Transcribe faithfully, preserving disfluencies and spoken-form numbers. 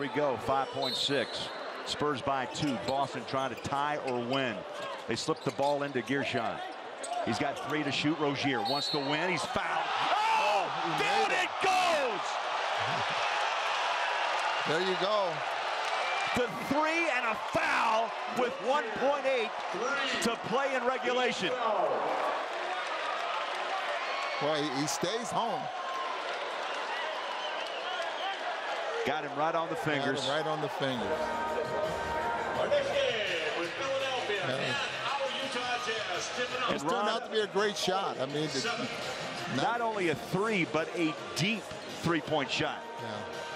we go, five point six. Spurs by two. Boston trying to tie or win. They slip the ball into Gershon. He's got three to shoot. Rozier wants to win. He's fouled. Oh, oh down it. it goes! There you go. The three and a foul with one point eight to play in regulation. Boy, he stays home. Got him right on the fingers. Got him right on the fingers. Our next game with Philadelphia yeah. and our Utah Jazz. It's turned out to be a great shot. I mean, not, not only a three, but a deep three-point shot. Yeah.